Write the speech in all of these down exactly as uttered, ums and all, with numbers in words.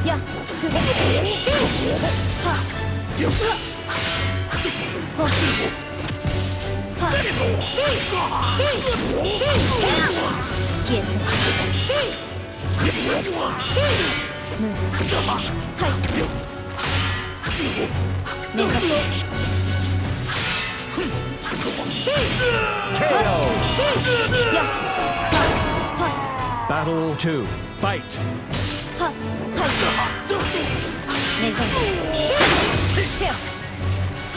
やせいはよっほしはせいせいせい消えてせいせいむはい目覚めせいケーオーせいやはは Battle two. Fight. ははい目覚めせい手をと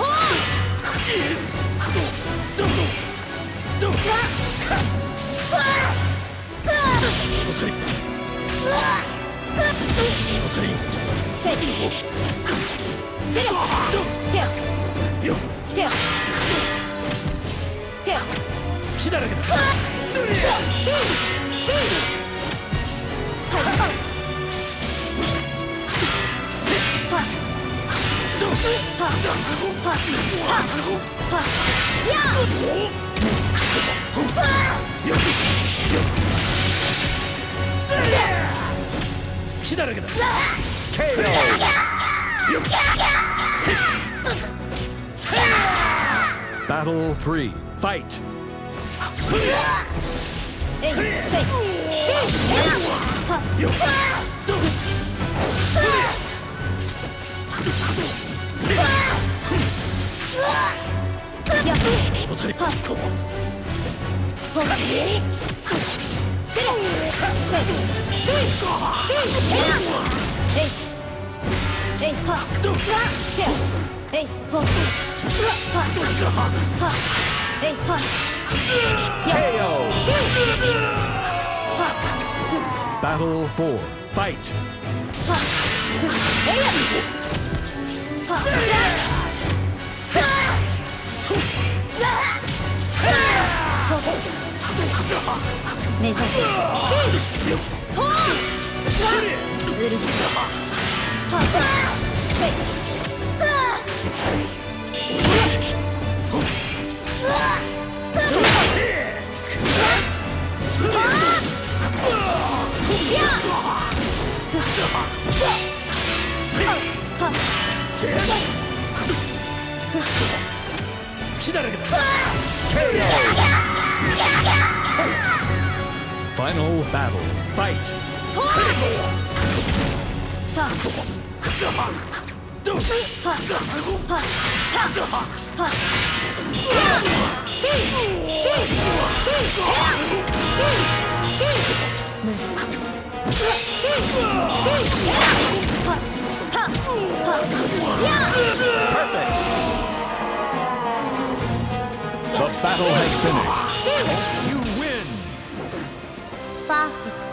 せいせれ手を手を手を好きだらけだ。 せいせいはいははははや好きだらけだ。ケーオー Battle three. Fight. えいせいせいはやはほせれせいせいせいえいえいはせやえいほははえいはやケーオーせいは Battle four. Fight. はえいやは目覚めせいとうるせえはせい好きだらけだ。ケーオー Final battle. Fight. たははたはせいせいせいせいせいむせいせいはたはや Perfect. The battle has finished. You win. パーフェクト